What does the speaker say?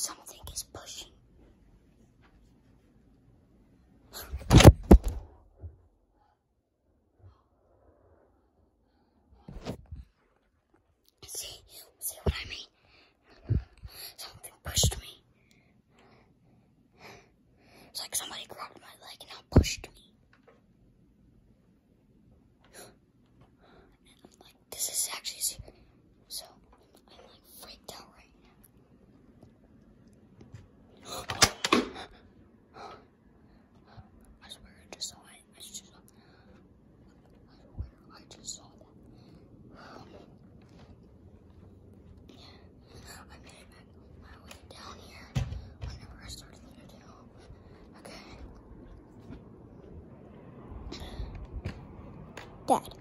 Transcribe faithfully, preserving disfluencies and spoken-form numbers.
Something is pushing. See, see what I mean? Something pushed me. It's like somebody grabbed my leg and now pushed me. And I'm like, this is actually serious. So I'm like freaked out right now. I swear I just saw it. I just saw it. I swear I just saw that. I made it back my way down here whenever I started the video. Okay. Dad.